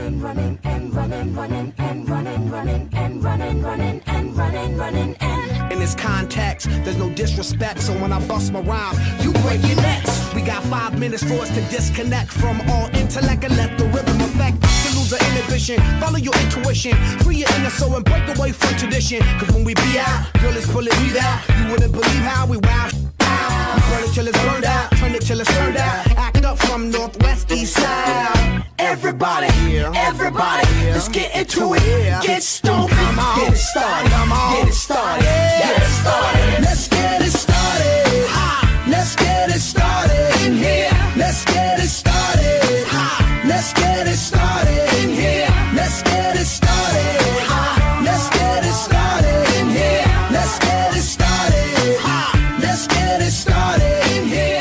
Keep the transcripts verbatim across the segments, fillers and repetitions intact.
running, running, and running, running, and running, running, and running, running, and running, running, and. In this context, there's no disrespect, so when I bust my rhyme, you break your necks. We got five minutes for us to disconnect from all intellect and let the rhythm affect. To lose the inhibition, follow your intuition, free your inner soul and break away from tradition. Cause when we be out, girl, it's pulling me out. You wouldn't believe how we wow. We burn it till it's burned out, turn it till it's turned out. Act up from northwest, east side. Everybody, everybody, let's get into it. Get stoked, get it started, get it started, get it started. Let's get it started. Let's get it started in here. Let's get it started. Let's get it started in here. Let's get it started. Let's get it started in here. Let's get it started. Let's get it started in here.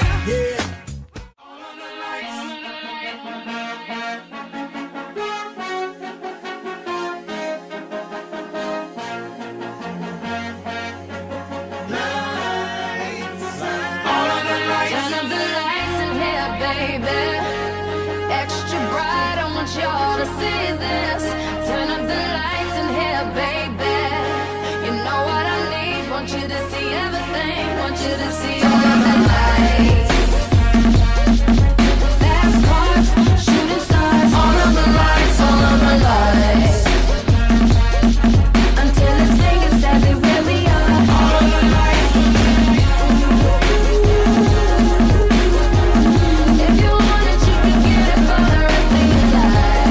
Y'all to see this. Turn up the lights in here, baby. You know what I need. Want you to see everything. Want you to see all of the lights. Fast cars, shooting stars. All of the lights, all of the lights. Until it's saying exactly where we are. All of the lights. If you want it, you can get it for the rest of your life.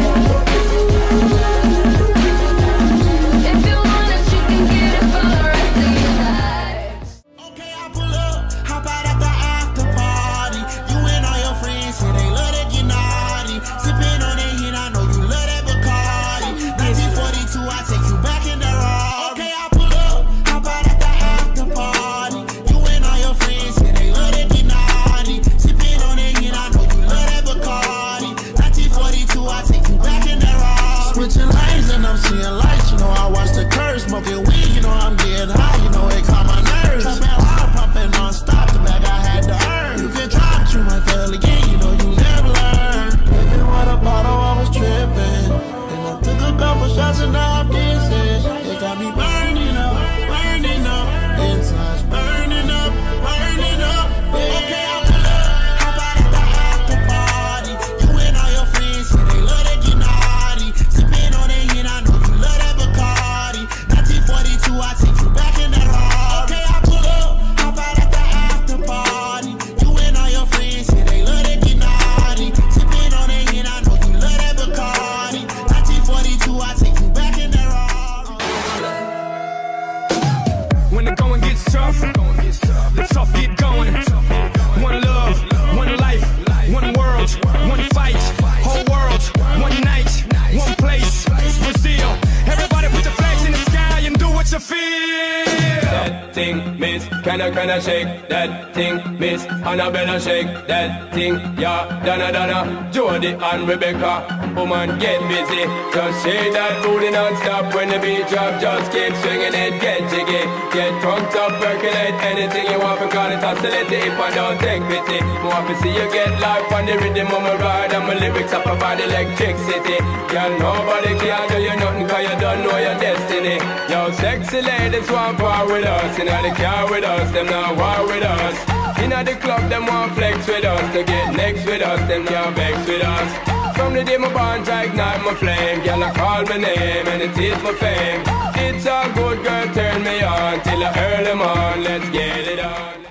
Kinda, kinda shake that thing, Miss Annabella, shake that thing, yeah, Donna, Donna, Jody and Rebecca, woman, get busy. Just shake that booty non-stop when the beat drop. Just keep swinging it, get jiggy, get drunk up, percolate anything you want, because it oscillate if I don't take pity. Want to see you get life on the rhythm of my ride, and my lyrics up about electricity. Girl, nobody can do you nothing, cause you don't know your destiny. Yo, sexy ladies want part with us, you know the car with us. Them not war with us. Inna the club, them want flex with us. To get next with us, them can't vex with us. From the day my bond, I ignite my flame. Girl, I call my name and it is my fame. It's a good girl, turn me on till I earn them on. Let's get it on.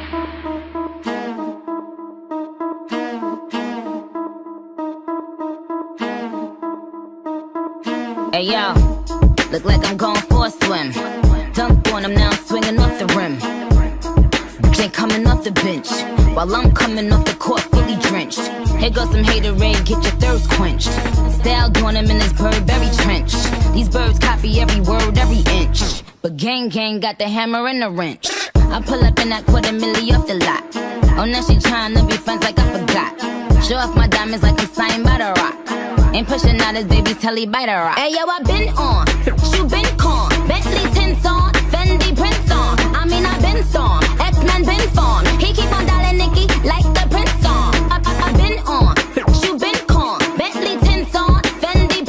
Hey yo, look like I'm going for a swim. Dunk on him now, I'm swinging off the rim. Ain't coming off the bench while I'm coming off the court fully drenched. Here goes some haterade, get your thirst quenched. Style doing him in this Burberry trench. These birds copy every word, every inch. But gang gang got the hammer and the wrench. I pull up in that quarter milli off the lot. Oh, now she tryna be friends like I forgot. Show off my diamonds like I'm signed by the rock. Ain't pushing out his baby's telly by the rock. Hey yo, I been on, you been con. Bentley tints on, Fendi prints on. I mean I been storm, X-Men been formed. He keep on dialing Nicki like the Prince song. I, I, I been on, you been con. Bentley tints on, Fendi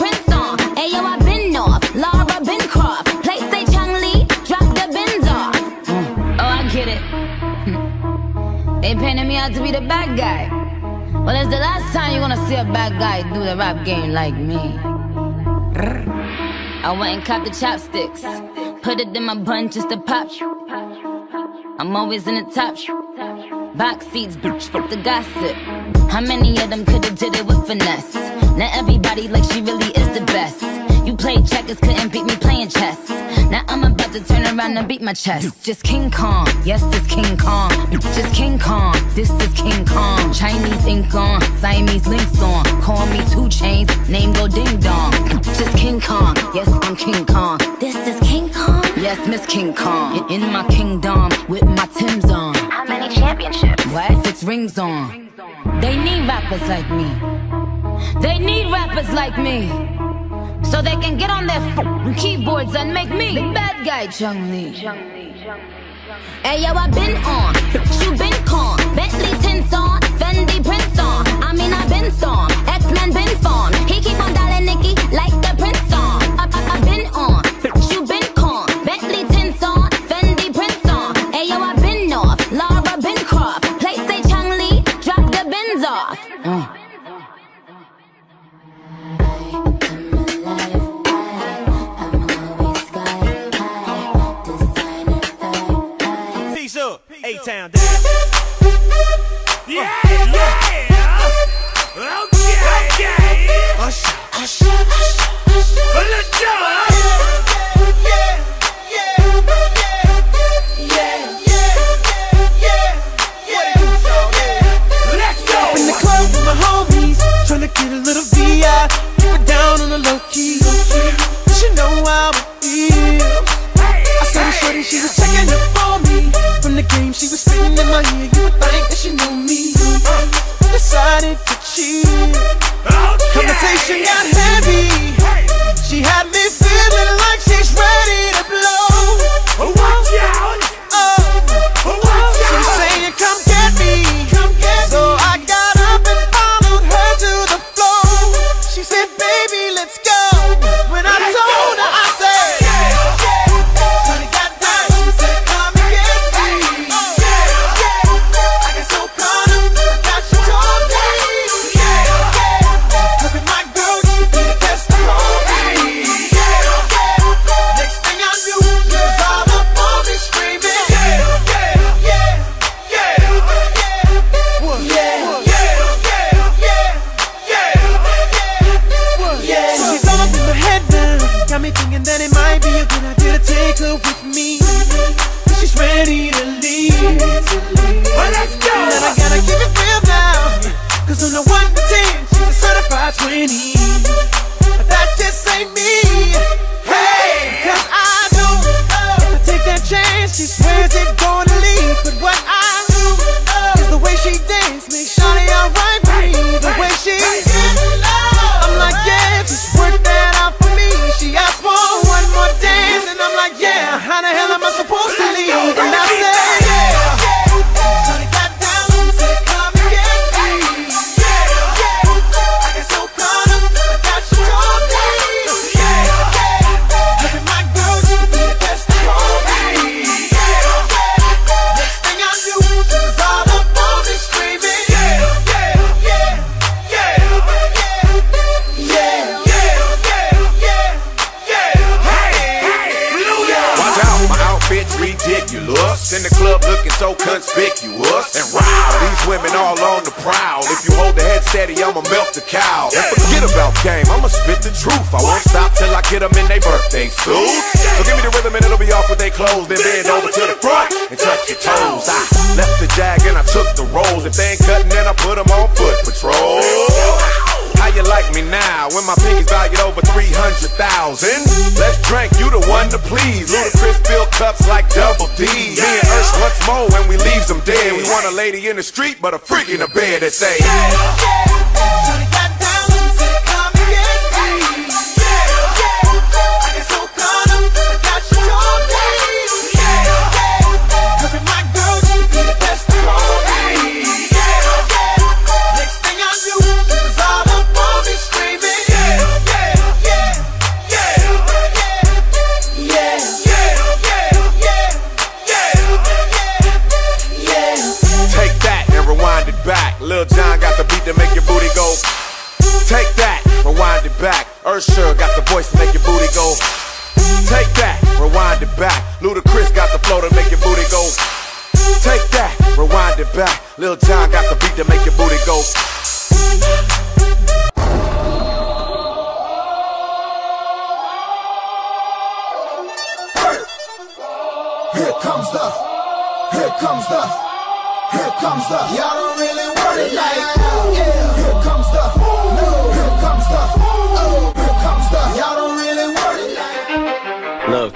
Well, it's the last time you're gonna see a bad guy do the rap game like me. I went and copped the chopsticks, put it in my bun just to pop. I'm always in the top. Box seats, bitch, fuck the gossip. How many of them could've did it with finesse? Now everybody like she really is the best. You played checkers, couldn't beat me playing chess. Now I'm about to turn around and beat my chest. Just King Kong, yes, this King Kong. Just King Kong, this is King Kong. Chinese ink on, Siamese links on. Call me two chains, name go ding dong. Just King Kong, yes, I'm King Kong. This is King Kong? Yes, Miss King Kong. In my kingdom, with my Timbs on. How many championships? What? Six rings on. They need rappers like me. They need rappers like me. So they can get on their f keyboards and make me the bad guy, Chung-Li. Hey yo, I been on, you been con, Bentley tints on, Fendi prints on. I mean I been storm, X-Men been fawn. He keep on dialing Nicki like the Prince song. I, I, I been on, you been con, Bentley tints on, Fendi prints on. Hey yo, I been off, Laura been Croft. Play say Chung-Li, drop the bins off. Uh. A-Town down. Yeah, yeah. Okay, okay. Hush, hush, hush, hush. Let's go. Yeah, yeah, yeah, yeah, yeah, yeah. Let's go. Up in the club with my homies, tryna get a little V I. Keep it down on the low key. You should know how it feels. I saw the shorty, she was checking up on me. From the game, she was spitting in my ear. You would think that she knew me. Decided to cheat. Conversation got heavy. She had me feeling like she's ready to blow. Watch out! Oh, she's saying, "Come get me." So I got up and followed her to the floor. She said, "Baby, let's go." When I told her, I said. But that just ain't me. Hey, cause I know if I take that chance, she swears it's gonna leave. But what I do is the way she dance makes shawty alright with me. The way she I'm like, yeah, just work that out for me. She asked for one more dance, and I'm like, yeah, how the hell am I supposed to leave? And I said, yeah. In the club looking so conspicuous and wow, these women all on the prowl. If you hold the head steady, I'ma melt the cow. And forget about game, I'ma spit the truth. I won't stop till I get them in their birthday suits. So give me the rhythm and it'll be off with their clothes. Then bend over to the front and touch your toes. I left the jag and I took the rolls. If they ain't cutting, then I put them on foot patrol. How you like me now when my pinky's valued over three hundred thousand? Let's drink, you the one to please. Ludacris fill cups like Double D. Me and Ursh once more when we leaves them dead. We want a lady in the street but a freak in the bed that say Lil John got the beat to make Take that, rewind it back. Ursher got the voice to make your booty go. Take that, rewind it back. Ludacris got the flow to make your booty go. Take that, rewind it back. Lil Jon got the beat to make your booty go. Here comes the, here comes the, here comes the. Y'all don't really want it like that. Yeah. Here comes the, no. Here comes the, oh. Here comes the. Y'all don't really want it like that. Look,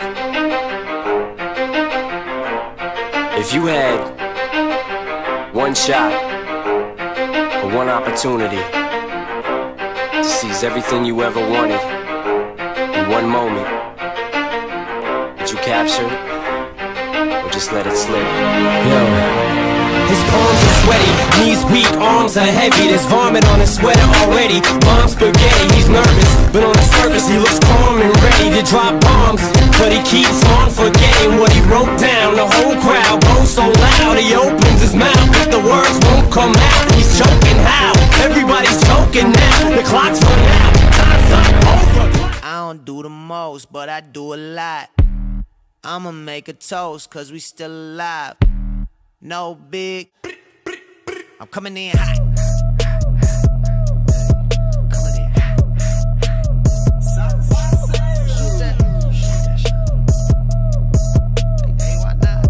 if you had one shot or one opportunity to seize everything you ever wanted in one moment, would you capture it? Just let it slip. Yo. His palms are sweaty, knees weak, arms are heavy. There's vomit on his sweater already. Mom's spaghetti, he's nervous, but on the surface he looks calm and ready to drop bombs. But he keeps on forgetting what he wrote down. The whole crowd goes so loud, he opens his mouth, but the words won't come out. He's choking how? Everybody's choking now. The clock's run out, time's up, over. I don't do the most, but I do a lot. I'ma make a toast, cause we still alive. No big. I'm coming in hot. Coming in hot. Hey, why not?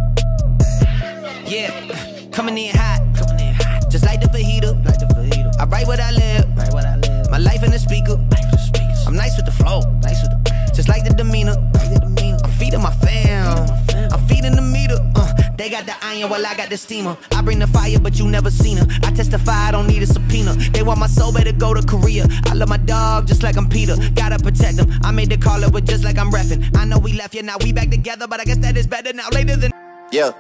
Yeah, coming in hot. Coming in hot. Just like the fajita. Like the fajita. I write what I live. Write what I live. My life in the speaker. I'm nice with the flow. Nice with the. Just like the demeanor. Like the demeanor. I'm feeding my fam. I'm feeding the meter. Uh, they got the iron while I got the steamer. I bring the fire, but you never seen her. I testify, I don't need a subpoena. They want my soul, better go to Korea. I love my dog just like I'm Peter. Gotta protect him. I made the call it, but just like I'm reffing. I know we left, yeah, now we back together, but I guess that is better now later than. Yeah.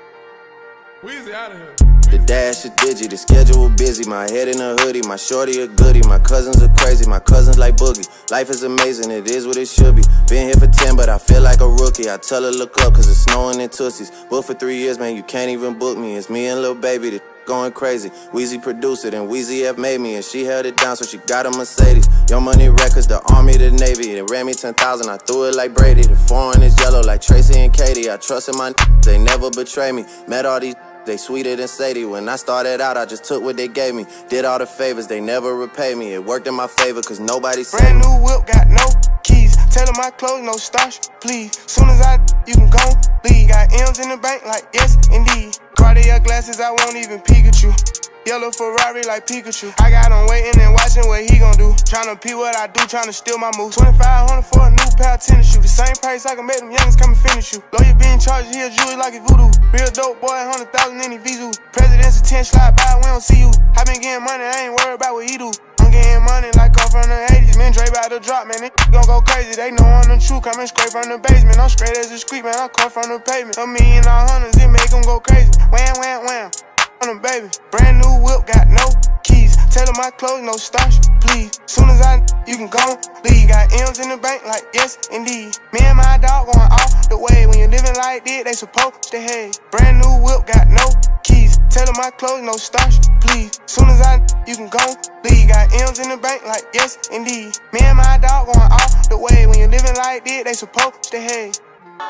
Weezy out of here. The dash is digi, the schedule busy. My head in a hoodie, my shorty a goodie. My cousins are crazy, my cousins like Boogie. Life is amazing, it is what it should be. Been here for ten, but I feel like a rookie. I tell her look up, cause it's snowing in Tootsies. Booked for three years, man, you can't even book me. It's me and Lil Baby, the going crazy. Weezy produced it, and Weezy F made me. And she held it down, so she got a Mercedes. Young Money Records, the Army, the Navy. They ran me ten thousand, I threw it like Brady. The foreign is yellow like Tracy and Katie. I trusted my n***s, they never betray me. Met all these they sweeter than Sadie. When I started out, I just took what they gave me. Did all the favors, they never repay me. It worked in my favor, cause nobody said. Brand new whip, got no keys. Tell them my clothes, no starch, please. Soon as I, you can go leave. Got M's in the bank, like yes, indeed. Cartier glasses, I won't even Pikachu. Yellow Ferrari like Pikachu. I got him waiting and watching what he gon' do. Tryna pee what I do, tryna steal my moves. twenty-five hundred for a new pair of tennis shoes. The same price I can make them youngins come and finish you. Lawyer being charged, he a jewelry like a voodoo. Real dope boy, hundred thousand in his Vizu. President's a ten slide by, we don't see you. I been getting money, I ain't worried about what he do. I'm getting money like I'm from the eighties. Man, Dre about to drop, man, they gon' go crazy. They know I'm the truth, coming straight from the basement. I'm straight as a street, man, I come from the pavement. A million all hundreds, it make them go crazy. Wham, wham, wham. On them, baby. Brand new whip, got no keys. Tell them my clothes, no starch, please. Soon as I, you can go leave. Got M's in the bank, like yes, indeed. Me and my dog going all the way. When you're living like this, they supposed to hate. Brand new whip, got no keys. Tell them my clothes, no starch, please. Soon as I, you can go leave. Got M's in the bank, like yes, indeed. Me and my dog going all the way. When you're living like this, they supposed to hate.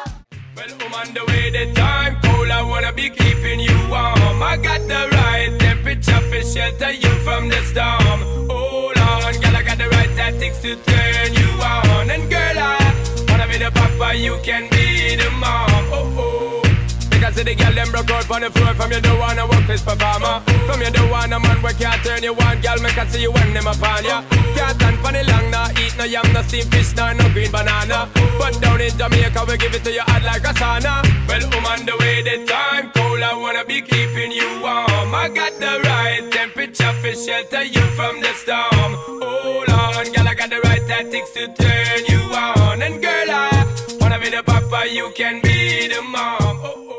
Well, I'm on the way, the time cold, I wanna be keeping you warm. I got the right temperature for shelter you from the storm. Hold on, girl, I got the right tactics to turn you on. And girl, I wanna be the papa, you can be the mom. Oh, oh. Because the girl them broke out on the floor. From you don't wanna work this performer. From you don't want a man where can't turn you on. Girl, make I see you when them upon ya. Can't stand for the long, nah. Eat no yam, no steamed fish, nah, no green banana. But down in Jamaica, we give it to you hot like a sauna. Well, I'm on the way, the time cold, I wanna be keeping you warm. I got the right temperature for shelter you from the storm. Hold on, girl, I got the right tactics to turn you on. And girl, I wanna be the papa, you can be the mom. Oh, oh.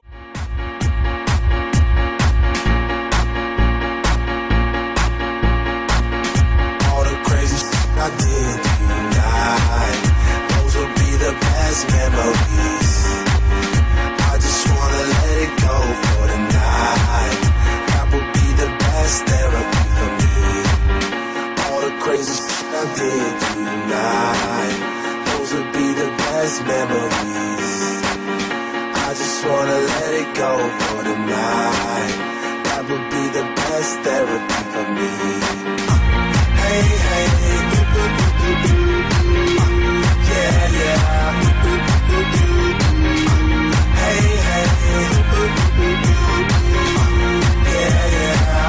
I did tonight, those will be the best memories. I just wanna let it go for tonight. That would be the best therapy for me. crazy shit I did tonight. Those would be the best memories. I just wanna let it go for the night. That would be the best therapy for me. Hey, hey, yeah, yeah. Hey, hey, yeah, yeah.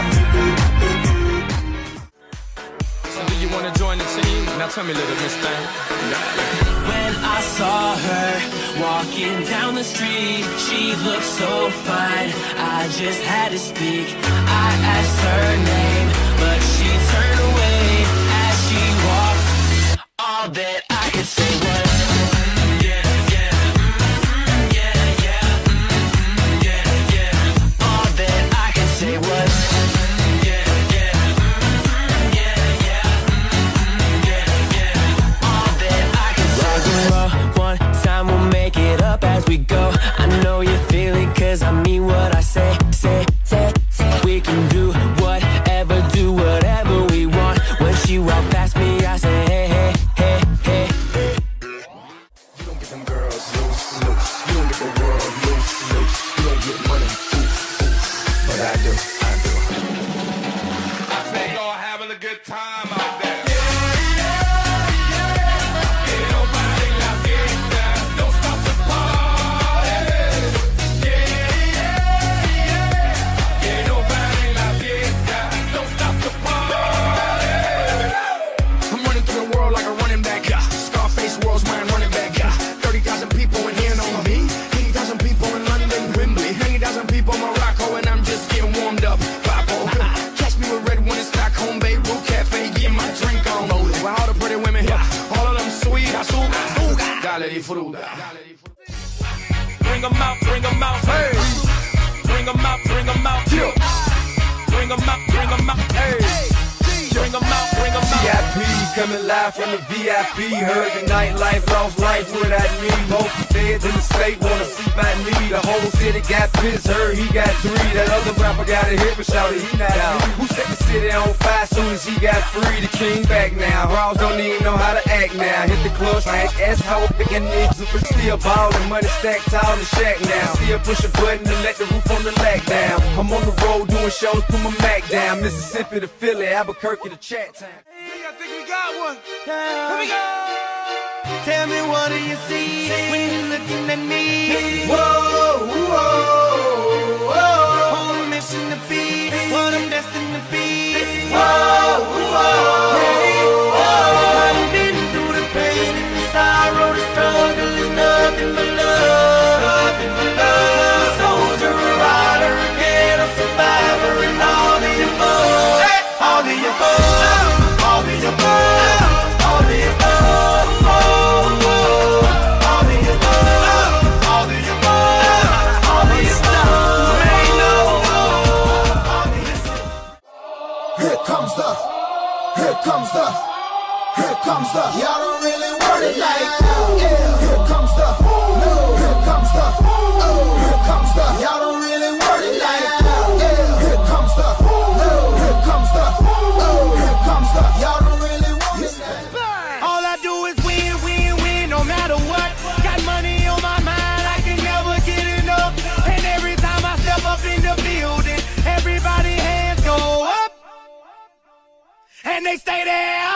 So do you wanna join the team? Now tell me, little Miss Thing. When I saw her walking down the street, she looked so fine, I just had to speak. I asked her name, but she turned away as she walked. All that I could say was we go. I know you feel it, cause I mean what I say, say, say, say. We can do whatever, do whatever we want. When she walked past me, I say, hey, hey, hey, hey, hey. You don't get them girls loose, loose. You don't get the world loose, loose. You don't get money, oof, oof. But I do, I do. I say y'all having a good time out there. Bring them out, bring them out, hey. Bring them out, bring them out, yeah. Bring them out, bring them out, hey. Bring them out, bring them out. V I P coming live from the V I P. Heard the nightlife, lost life without me. Most feds in the state wanna see my knee. The whole city got pissed, heard he got three. That other rapper got a hit, but shouted he not out. Who set the city on fire soon as he got free? The king back now. Raws don't even know how to act now. Hit the club, smash asshole, picking niggas up, still ballin', money stacked tall in the shack now. Still push a button and let the roof on the lack down. I'm on the road doing shows, put my Mac down. Mississippi to Philly, Albuquerque to Chat Town. I think we got one. Here we go. Tell me, what do you see when you're looking at me? Whoa, whoa, whoa. On a mission to be what I'm destined to be. Whoa, whoa, hey, whoa. I've been through the pain and the sorrow, the struggle is nothing but love, nothing but love. A soldier, a rider, again, a survivor, and all the above, hey, all the above. All the above, all the above, oh, oh. All the above, all the above, all the above, ain't no, all the above. Here comes the, here comes the, here comes the. Y'all don't really want it like that. Yeah. Here comes the, no. Here comes the, oh. Here comes the. Y'all don't really want it like that. Yeah. Here comes the, no. Here comes the, oh. Here comes the. Y'all don't really want it like that. All I do is win, win, win, no matter what. Got money on my mind, I can never get enough. And every time I step up in the building, everybody hands go up, and they stay there.